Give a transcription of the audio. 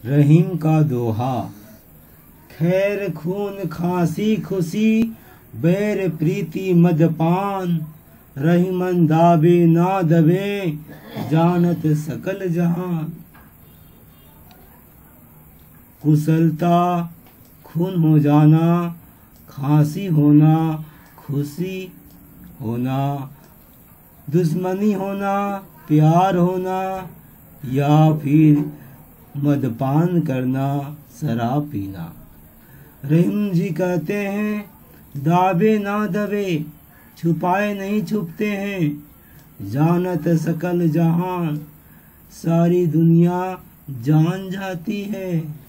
रहीम का दोहा। खैर खून खांसी खुशी बैर प्रीति मदपान, रहीमन दावे ना दबे जानत सकल जहान। कुशलता खून हो जाना, खांसी होना, खुशी होना, दुश्मनी होना, प्यार होना, या फिर मदपान करना, शराब पीना। रहीम जी कहते हैं, दावे ना दबे, छुपाए नहीं छुपते हैं, जानत सकल जहान, सारी दुनिया जान जाती है।